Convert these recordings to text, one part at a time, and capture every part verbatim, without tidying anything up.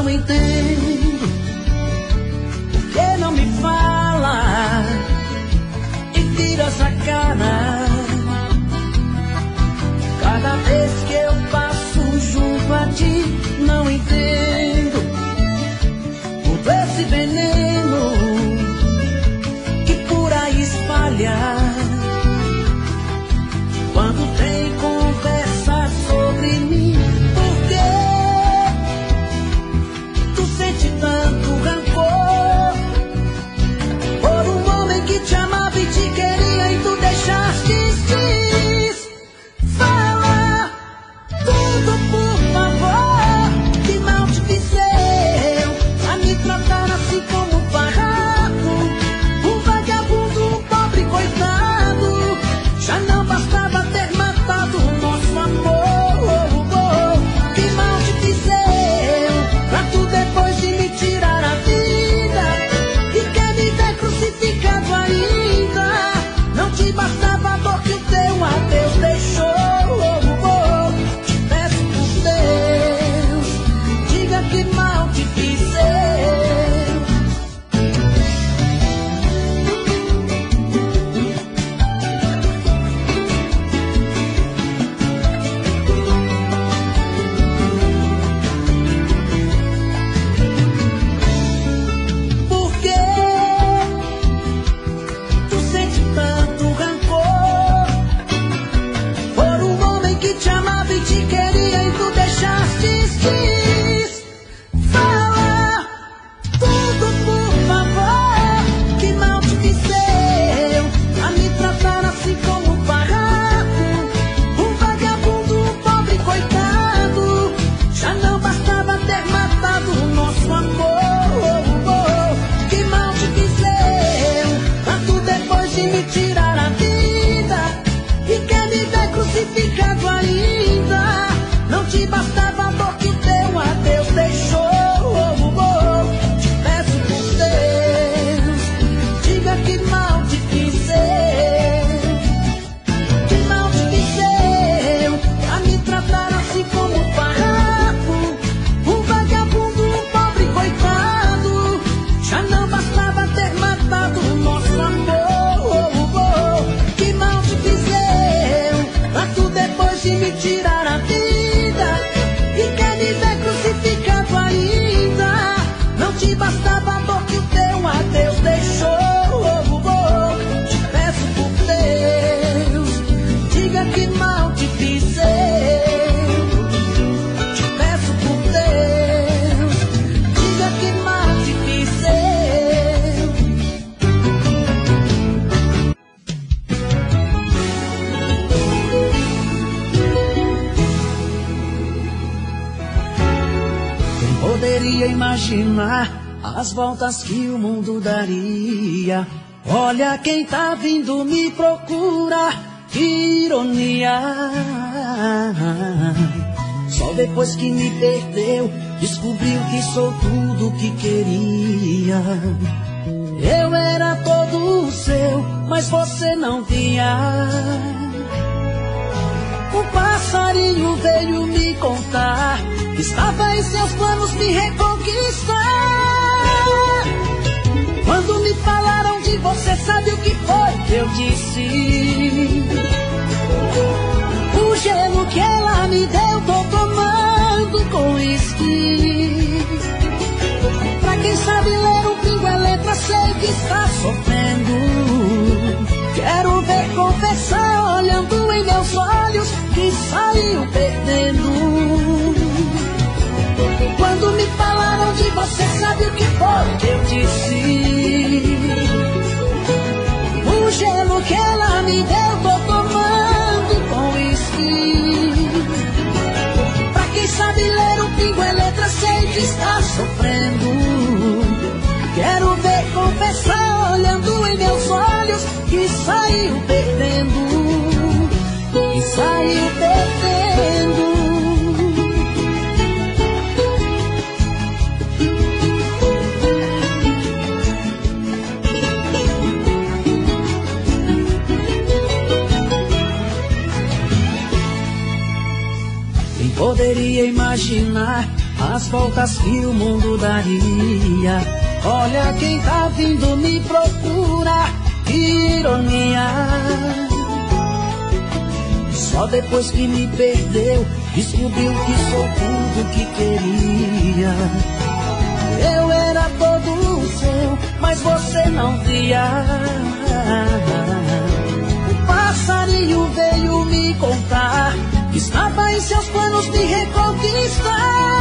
não entendo por que não me fala e vira essa cara. Cada vez que eu passo junto a ti, não entendo todo esse veneno que por aí espalha. Quando tem conversa sobre mim, por que tu sente tanto rancor por um homem que te amava e te queria e tu deixaste ir? Fala tudo, por favor, que mal te fiz eu a me tratar assim como um farrapo, um vagabundo, um pobre coitado. Já não bastava ter matado o nosso amor. Que mal te fiz eu pra tu depois de me tirar a vida e quer me ver crucificado ainda. Não te bastava a dor que o teu adeus deixou. Te peço por Deus, diga que mal te fiz eu. Por que tu sente tanto rancor por um homem que te amava e te queria e tu deixaste ir? Fala tudo, por favor, que mal te fiz eu a me tratar assim como um farrapo, um vagabundo, um pobre coitado. Já não bastava ter matado o nosso amor. Que mal te fiz eu pra tu depois de me tirar a vida e quer me ver crucificado ainda. Não te bastava a dor que o teu adeus deixou. Te peço por Deus, diga que mal te fiz eu. Que mal te fiz eu a me tratar assim como um farrapo, um vagabundo, um pobre coitado. Já não bastava ter matado o nosso amor. Que mal te fiz eu pra tu depois de me tirar a vida e quer me ver crucificado ainda. Não te bastava a dor que o teu adeus deixou. Te peço por Deus, diga que mal te fiz eu. Te peço por Deus, diga que mal te fiz eu. Quem poderia imaginar as voltas que o mundo daria? Olha quem tá vindo me procurar, que ironia. Só depois que me perdeu, descobriu que sou tudo que queria. Eu era todo seu, mas você não tinha. Um passarinho veio me contar que estava em seus planos me reconquistar. Quando me falaram de você, sabe o que foi que eu disse? O gelo que ela me deu, tô tomando com uísque. Pra quem sabe ler o pingo é letra, sei que está sofrendo. Quero ver confessar, olhando em meus olhos, que saiu perdendo. Quando me falaram de você, sabe o que foi que eu disse? O gelo que ela me deu, tô tomando com uísque. Pra quem sabe ler o pingo é letra, sei que está sofrendo. Quero ver confessar, olhando em meus olhos, que saiu perdendo. Que saiu perdendo. Poderia imaginar as voltas que o mundo daria. Olha quem tá vindo me procurar, que ironia. Só depois que me perdeu, descobriu que sou tudo que queria. Eu era todo seu, mas você não via. O passarinho veio me contar que estava em seus planos me reconquistar.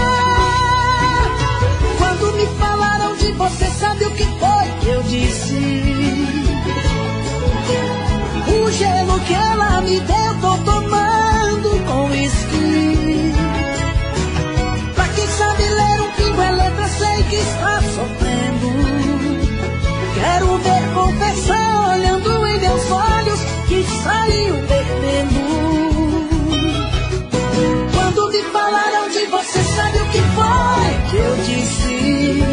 Quando me falaram de você, sabe o que foi que eu disse? O gelo que ela me deu, tô tomando com uísque. Pra quem sabe ler um pingo é letra, sei que está sofrendo. Quero ver confessar olhando em meus olhos que saiu perdendo. Quando me falaram de você, sabe o que foi que eu disse?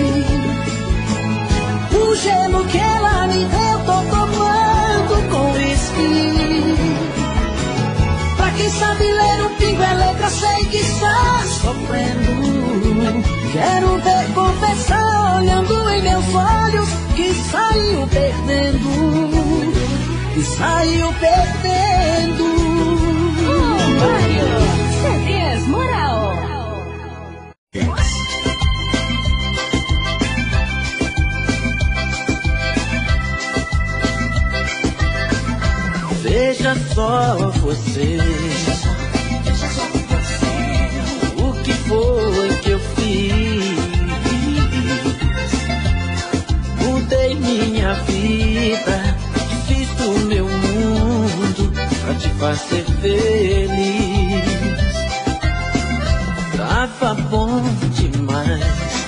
O gelo que ela me deu, tô tomando com uísque. Pra quem sabe ler um pingo é letra, sei que está sofrendo. Quero ver confessar olhando em meus olhos que saiu perdendo, que saiu perdendo. Oh, Mário, C Ds Moral. Veja só você, o que foi que eu fiz? Mudei minha vida, fiz do meu mundo pra te fazer feliz. Tava bom demais,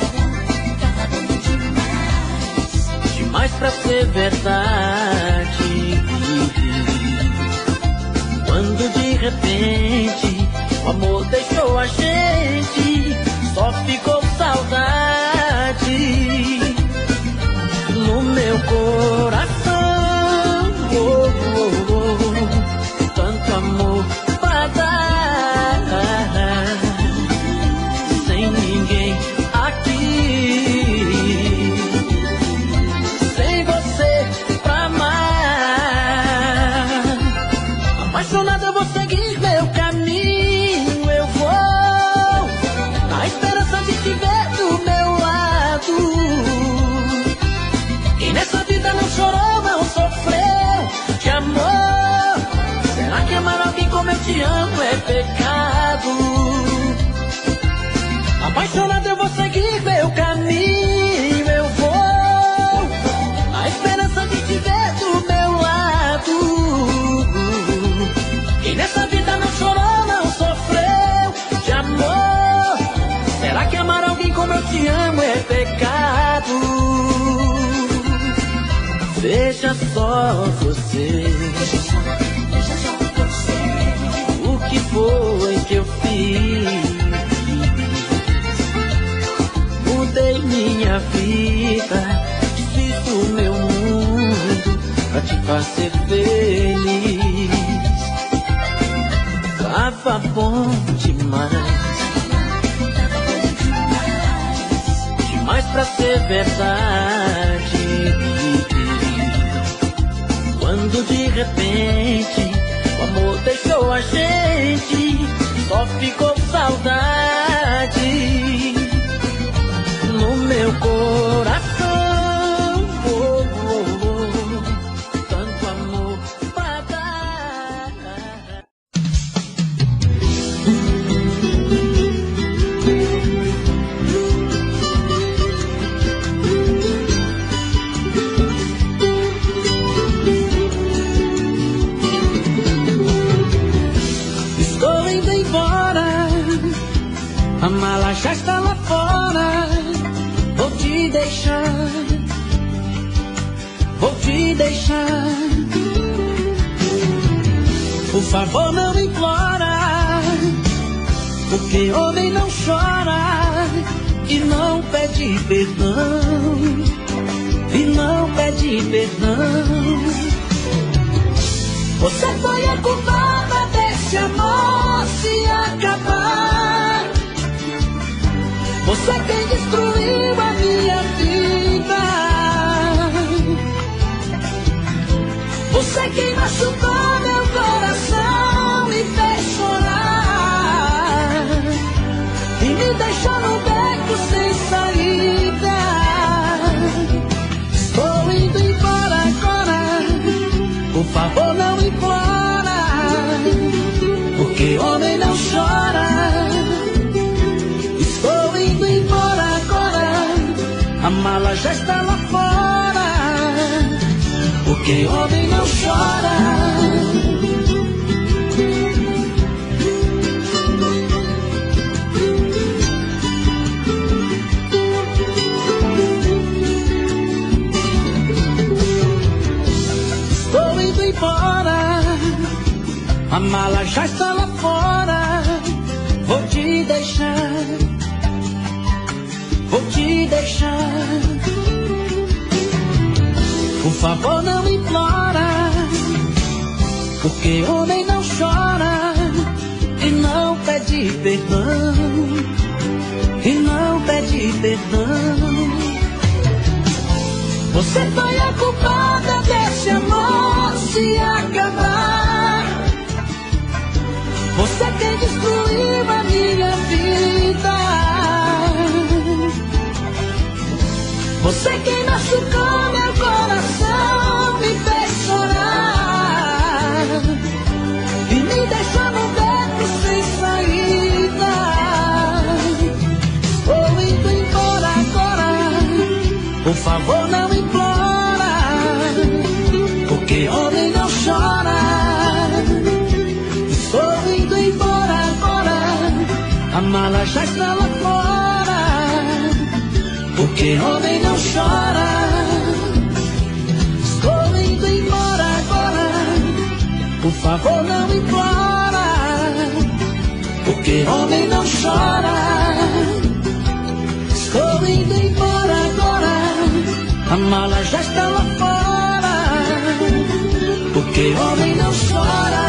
demais pra ser verdade. Quando de repente o amor deixou a gente, só ficou saudade no meu coração. Oh, oh, oh, tanto amor pra dar, sem ninguém aqui, sem você pra amar. Apaixonado eu vou seguir meu caminho, eu vou na esperança de te ver do meu lado. Quem nessa vida não chorou, não sofreu de amor, será que amar alguém como eu te amo é pecado? Apaixonado eu vou seguir meu caminho, eu vou na esperança de te ver do meu lado. Quem nessa vida não chorou, não sofreu de amor, será que amar alguém como eu te amo é pecado? Veja só você, o que foi que eu fiz? Mudei minha vida, fiz do meu mundo pra te fazer feliz. Tava bom demais, demais pra ser verdade. Quando de repente o amor deixou a gente, só ficou saudade no meu coração. Oh, oh, oh, tanto amor pra dar. Estou indo embora, a mala já está lá fora. Vou te deixar, vou te deixar. Por favor, não implora, porque homem não chora e não pede perdão, e não pede perdão. Você foi a culpada desse amor se acabar. Você quem destruiu a minha vida. Você quem machucou meu coração, me fez chorar e me deixou no beco sem saída. Estou indo embora agora, por favor não implora, porque homem não chora. Estou indo embora agora, a mala já está lá fora, porque homem não chora. Estou indo embora, a mala já está lá fora. Vou te deixar, vou te deixar. Por favor não implora, porque homem não chora e não pede perdão, e não pede perdão. Você foi a culpada desse amor se acabar. Você quem destruiu a minha vida. Você quem machucou meu coração, me fez chorar e me deixou no beco sem saída. Estou indo embora agora, por favor não implora, porque homem não chora. Estou indo embora agora, a mala já está lá fora, porque homem não chora. Estou indo embora agora, por favor não implora, porque homem não chora. Estou indo embora agora, a mala já está lá fora, porque homem não chora.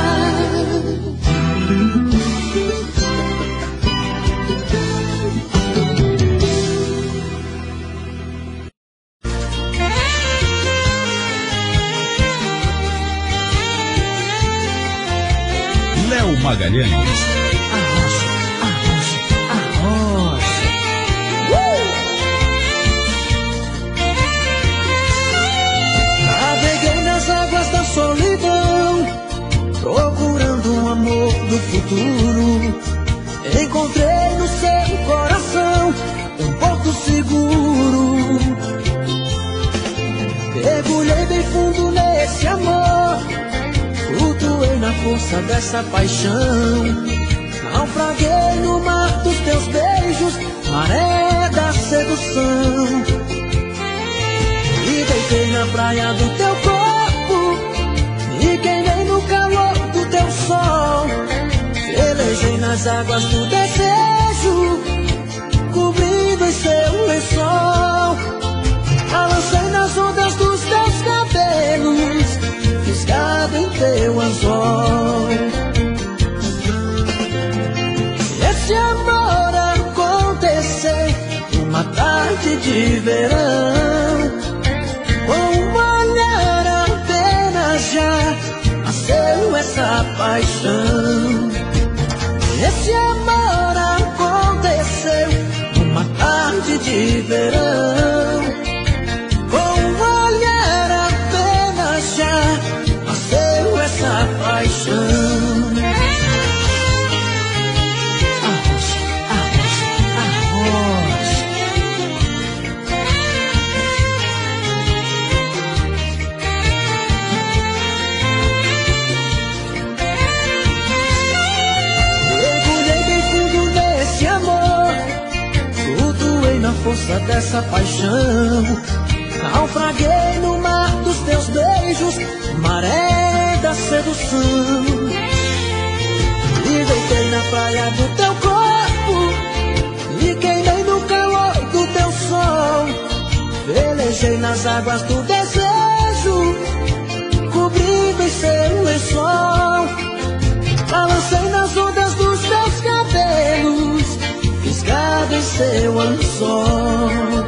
Léo Magalhães. Arrocha, arrocha, arrocha. Uh! Naveguei nas águas da solidão, procurando um amor do futuro. Encontrei no seu coração um porto seguro. Mergulhei bem fundo nesse amor, flutuei na força dessa paixão. Naufraguei no mar dos teus beijos, maré da sedução. E deitei na praia do teu corpo, e queimei no calor do teu sol. Velejei nas águas do desejo, cobrindo em seu lençol. Balancei nas ondas dos teus cabelos, fisgado em teu anzol. Esse amor aconteceu numa tarde de verão, com um olhar apenas já nasceu essa paixão. Esse amor aconteceu numa tarde de verão, com um olhar apenas já nasceu essa paixão. Arrocha, arrocha, arrocha. Mergulhei bem fundo nesse amor, flutuei na força dessa paixão. Naufraguei no mar dos teus beijos, maré da sedução. E deitei na praia do teu corpo, e queimei no calor do teu sol. Velejei nas águas do desejo, cobrindo em seu lençol. Balancei nas ondas dos teus cabelos, fisgado em seu anzol.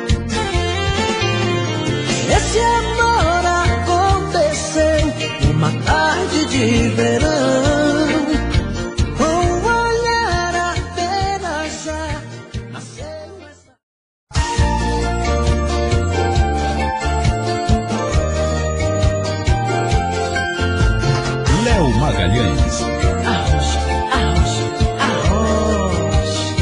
Esse amor aconteceu numa tarde de verão, com um olhar apenas já nasceu essa... Léo Magalhães. Auge, auge, auge.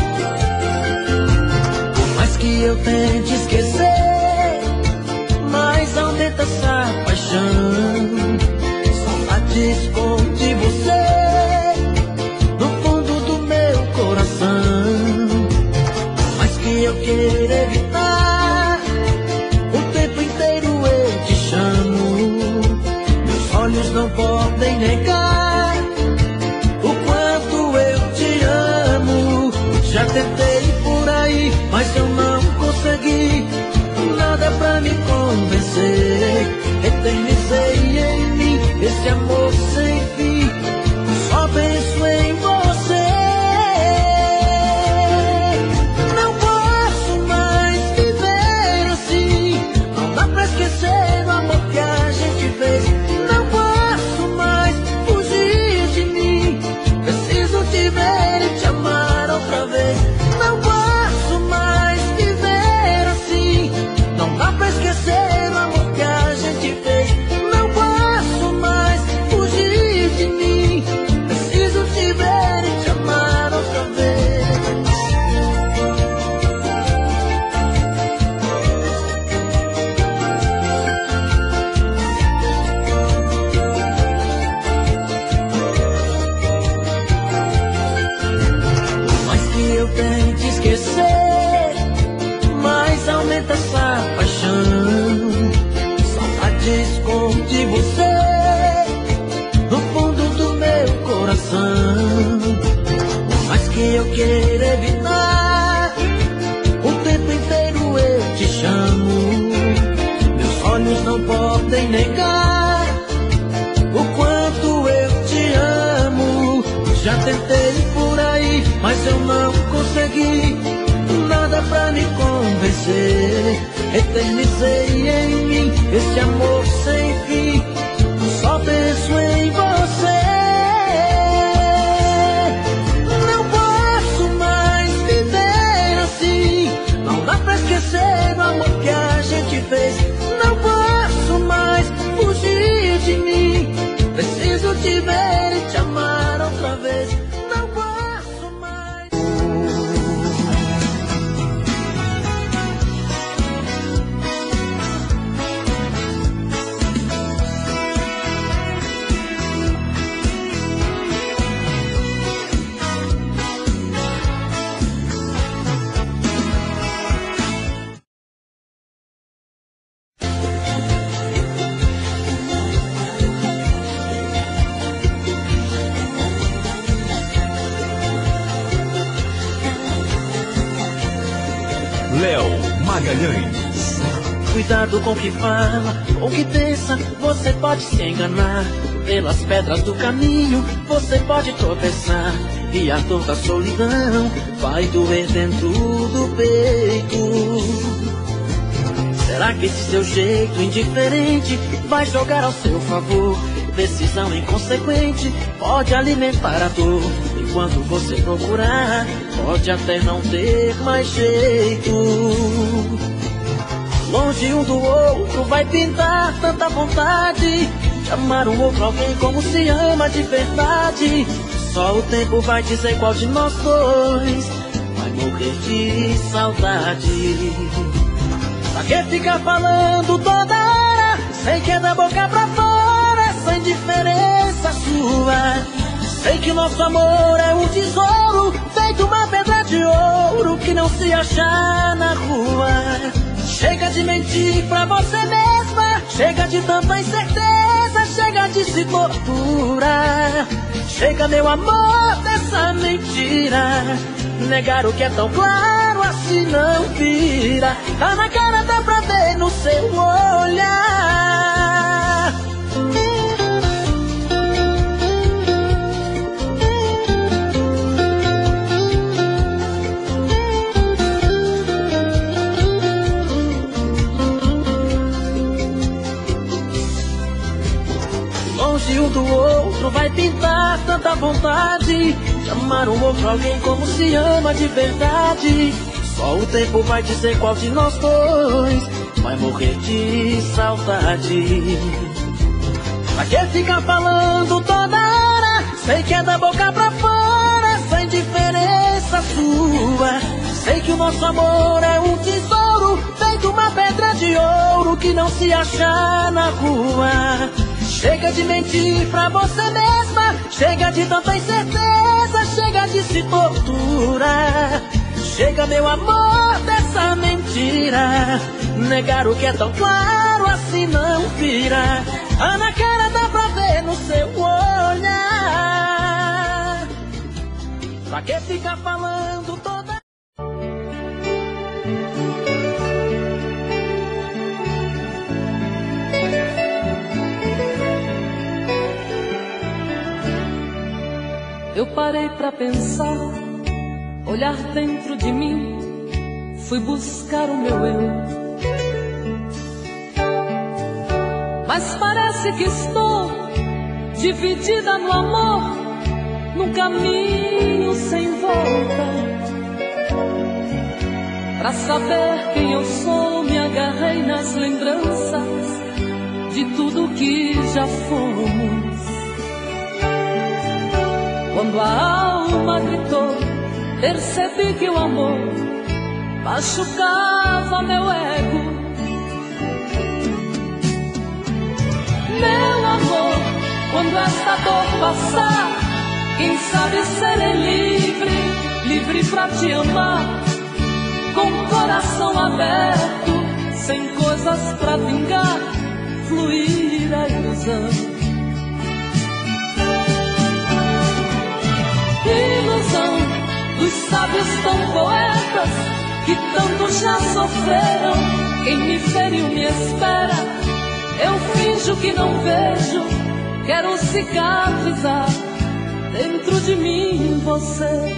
Por mais que eu tente esquecer, mas aumenta essa paixão. Saudade esconde você no fundo do meu coração. Por mais que eu queira evitar, o tempo inteiro eu te chamo. Meus olhos não podem negar o quanto eu te amo. Já tentei por aí, mas eu não consegui nada pra me convencer. Eternizei em mim esse amor sem fim, só penso em você. Não posso mais viver assim, não dá pra esquecer o amor que a gente fez. Não posso mais fugir de mim, preciso te ver e te amar outra vez. Não posso mais viver assim, não dá pra esquecer o amor que a gente fez. Não posso mais fugir de mim, preciso te ver e te amar outra vez. Por mais que eu tente esquecer, mas aumenta essa paixão. Saudade esconde você no fundo do meu coração. Por mais que eu queira evitar, o tempo inteiro eu te chamo. Meus olhos não podem negar o quanto eu te amo. Já tentei por aí, mas eu não consegui nada pra me convencer. Eternizei em mim esse amor sem fim, só penso em você. Não posso mais viver assim, não dá pra esquecer o amor que a gente fez. Não posso mais fugir de mim, preciso te ver e te amar outra vez. Não posso mais. Léo Magalhães. Cuidado com o que fala, com o que pensa, você pode se enganar. Pelas pedras do caminho, você pode tropeçar. E a dor da solidão vai doer dentro do peito. Será que esse seu jeito indiferente vai jogar ao seu favor? Decisão inconsequente pode alimentar a dor. E quando você procurar, pode até não ter mais jeito. Longe um do outro vai pintar tanta vontade de amar um outro alguém como se ama de verdade. Só o tempo vai dizer qual de nós dois vai morrer de saudade. Pra que ficar falando toda hora? Sei que é da boca pra fora essa indiferença sua. Sei que nosso amor é um tesouro, feito uma pedra de ouro que não se achar na rua. Chega de mentir pra você mesma, chega de tanta incerteza, chega de se torturar. Chega, meu amor, dessa mentira. Negar o que é tão claro assim não vira. Tá na cara, dá pra ver no seu olhar. tanta vontade de amar um outro alguém como se ama de verdade. Só o tempo vai dizer qual de nós dois vai morrer de saudade. Pra que ficar falando toda hora? Sei que é da boca pra fora, sem diferença sua. Sei que o nosso amor é um tesouro, feito uma pedra de ouro que não se acha na rua. Chega de mentir pra você mesma, chega de tanta incerteza, chega de se torturar. Chega, meu amor, dessa mentira. Negar o que é tão claro assim não vira. Ah, na cara dá pra ver no seu olhar. Pra que ficar falando toda... Eu parei pra pensar, olhar dentro de mim, fui buscar o meu eu. Mas parece que estou dividida no amor, num caminho sem volta. Pra saber quem eu sou, me agarrei nas lembranças de tudo que já fomos. Quando a alma gritou, percebi que o amor machucava meu ego. Meu amor, quando esta dor passar, quem sabe serei livre, livre pra te amar, com o coração aberto, sem coisas pra vingar, fluir a ilusão. Ilusão dos sábios tão poetas que tanto já sofreram. Quem me feriu me espera. Eu finjo que não vejo, quero cicatrizar dentro de mim você.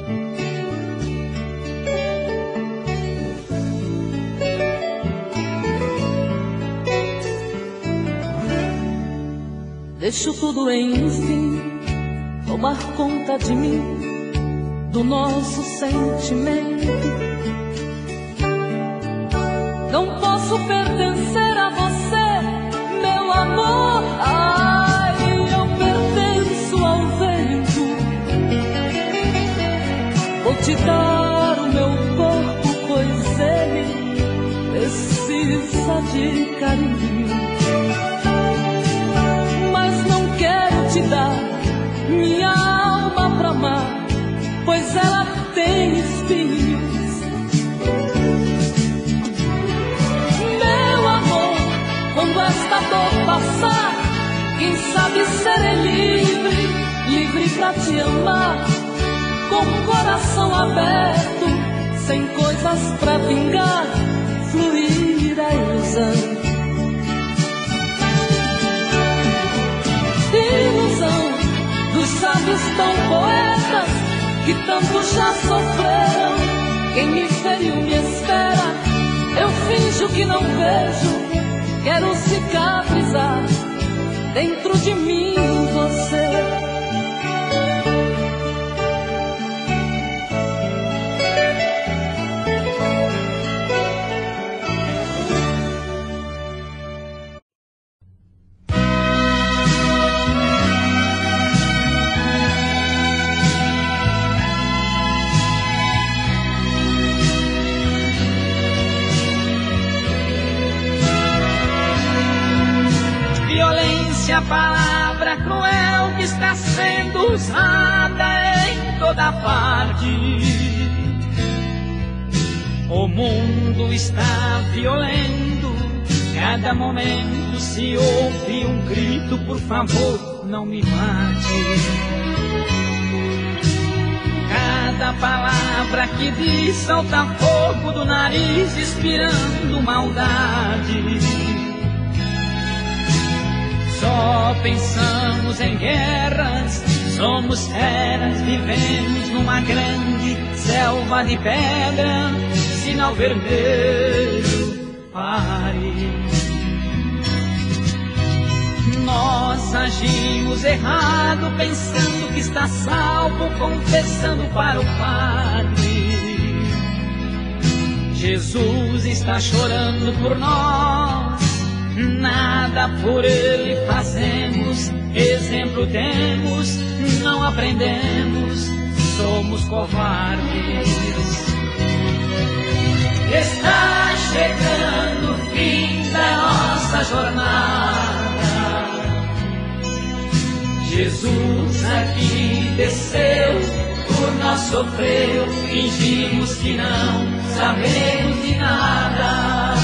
Deixo tudo enfim tomar conta de mim, do nosso sentimento. Não posso pertencer a você, meu amor. Ai, eu pertenço ao vento. Vou te dar o meu corpo, pois ele precisa de carinho. Mas não quero te dar minha alma pra amar, pois ela tem espinhos. Meu amor, quando esta dor passar, quem sabe serei livre, livre pra te amar, com o coração aberto, sem coisas pra vingar, fluir a ilusão. Ilusão dos sábios tão poetas que tanto já sofreram. Quem me feriu me espera. Eu finjo que não vejo, quero cicatrizar dentro de mim você. A palavra cruel que está sendo usada em toda parte. O mundo está violento, cada momento se ouve um grito: por favor, não me mate. Cada palavra que diz solta fogo do nariz, inspirando maldade. Só pensamos em guerras, somos feras, vivemos numa grande selva de pedra. Sinal vermelho, pare. Nós agimos errado, pensando que está salvo, confessando para o Padre. Jesus está chorando por nós, nada por Ele fazemos. Exemplo temos, não aprendemos, somos covardes. Está chegando o fim da nossa jornada. Jesus aqui desceu, por nós sofreu, fingimos que não sabemos de nada.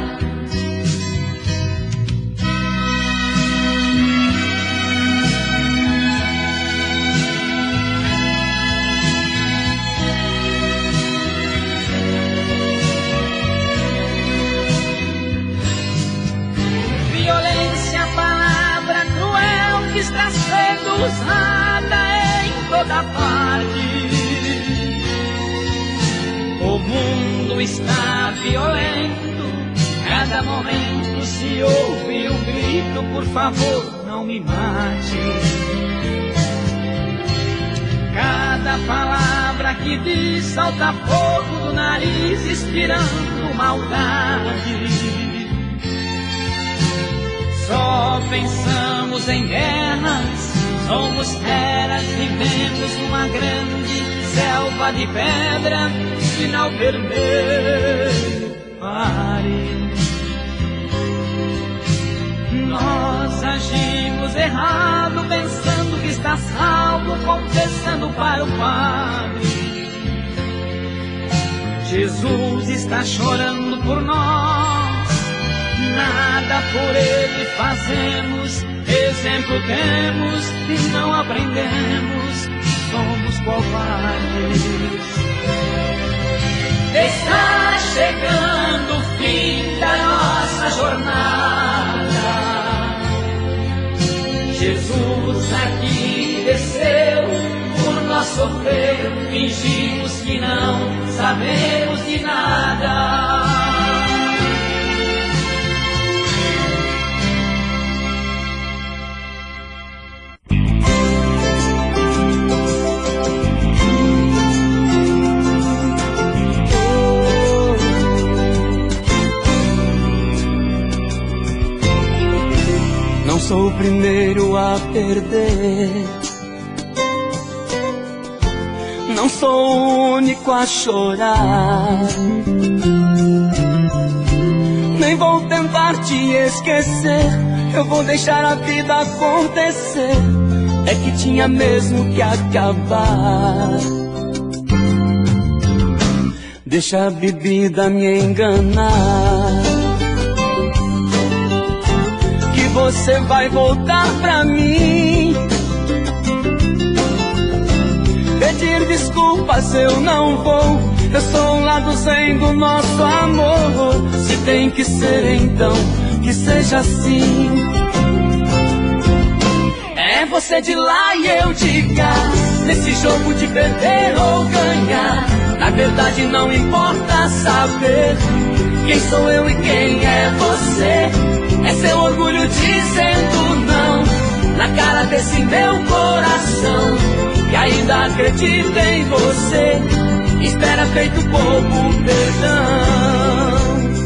Violência, palavra cruel que está sendo usada em toda parte. O mundo está violento, cada momento se ouve um grito: por favor, não me mate. Cada palavra que diz salta fogo do nariz, inspirando maldade. Só pensamos em guerras, somos feras, vivemos numa grande selva de pedra, sinal vermelho, pare. Nós agimos errado, pensando que está salvo, confessando para o Padre. Jesus está chorando por nós, nada por Ele fazemos, exemplo temos e não aprendemos, somos covardes. Está chegando o fim da nossa jornada. Jesus aqui desceu, por nós sofreu, fingimos que não sabemos de nada. Não sou o primeiro a perder, não sou o único a chorar, nem vou tentar te esquecer, eu vou deixar a vida acontecer, é que tinha mesmo que acabar. Deixa a bebida me enganar, você vai voltar pra mim. Pedir desculpas eu não vou, eu sou um lado zen do nosso amor. Se tem que ser então, que seja assim. É você de lá e eu de cá, nesse jogo de perder ou ganhar. Na verdade não importa saber quem sou eu e quem é você. É seu orgulho dizendo não na cara desse meu coração, que ainda acredita em você, espera feito pouco perdão.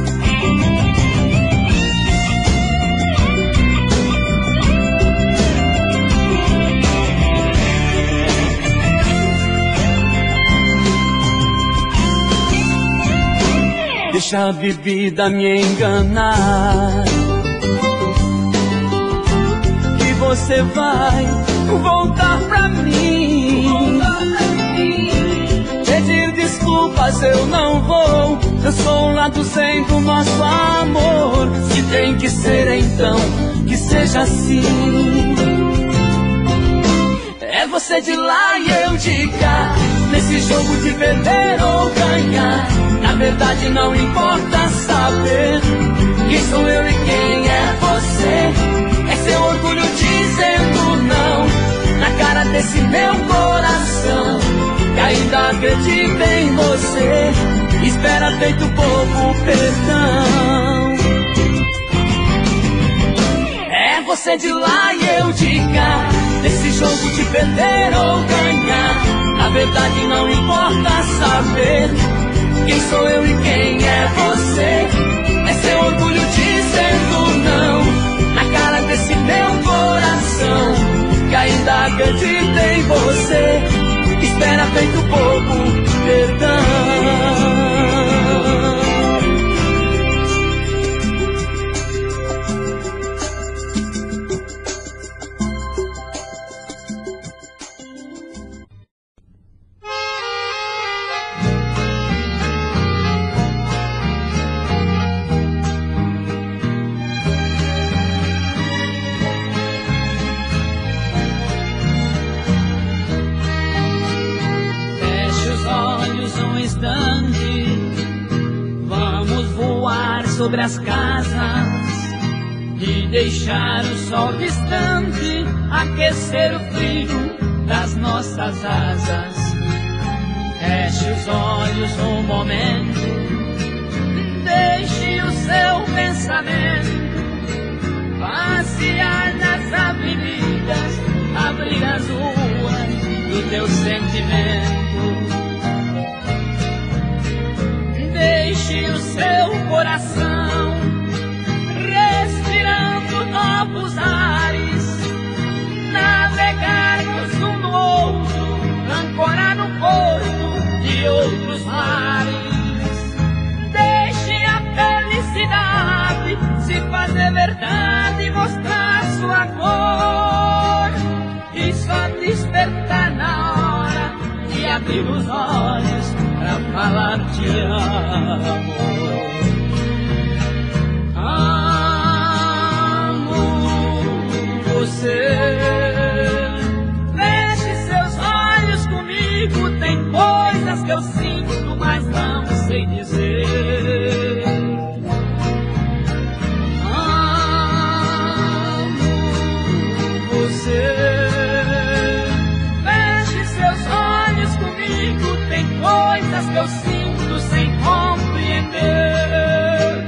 Deixa a bebida me enganar, você vai voltar pra mim. Pedir desculpas eu não vou, eu sou um lado zen do nosso amor. Se tem que ser então, que seja assim. É você de lá e eu de cá, nesse jogo de perder ou ganhar. Na verdade não importa saber quem sou eu e quem é você. É seu orgulho dizendo não na cara desse meu coração, que ainda acredita em você, espera feito pouco perdão. É você Você de lá e eu de cá, nesse jogo de perder ou ganhar. Na verdade não importa saber quem sou eu e quem é você. É seu orgulho dizendo não na cara desse meu coração, que ainda acredita em você, espera feito pouco perdão. Sobre as casas e deixar o sol distante aquecer o frio das nossas asas. Feche os olhos um momento, deixe o seu pensamento passear nas avenidas, abrir as ruas do teu sentimento. Deixe o seu coração respirando novos ares, navegarmos um no outro, ancorar no porto de outros mares. Deixe a felicidade se fazer verdade, mostrar sua cor e só despertar na hora de abrir os olhos pra falar te amo. Amo você. Feche seus olhos comigo, tem coisas que eu sinto, mas não sei dizer. Amo você. Coisas que eu sinto sem compreender.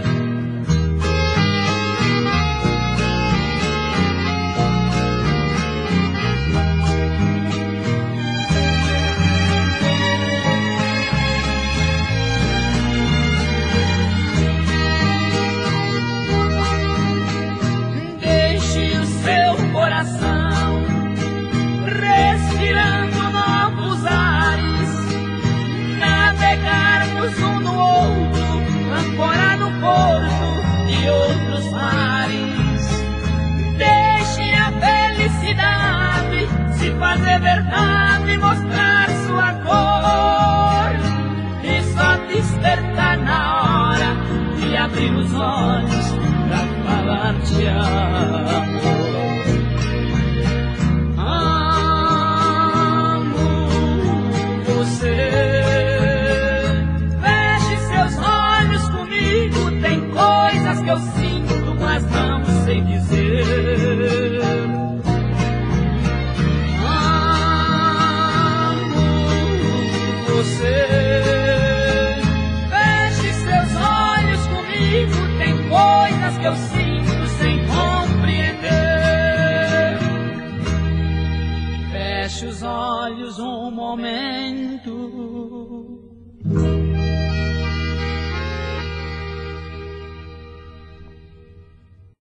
Deixe o seu coração respirando novos ares, navegarmos um no outro, ancorar no porto de outros mares. Deixe a felicidade se fazer verdade, mostrar sua cor e só despertar na hora de abrir os olhos pra falar te amo. Que eu sinto, mas não sei dizer. Amo você. Feche seus olhos comigo, tem coisas que eu sinto sem compreender. Feche os olhos um momento.